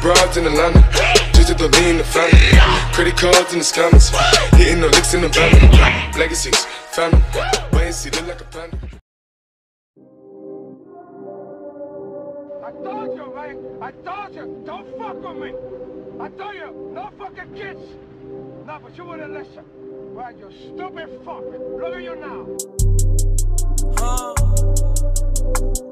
broads in Atlanta, just to the lean the family. Credit cards in the scammers, hitting the licks in the van. Legacies, family, wait and see, look like a panda. I told you, man. I told you, don't fuck with me. I told you, no fucking kids. No, but you wouldn't listen. Right, you stupid fuck. Look at you now.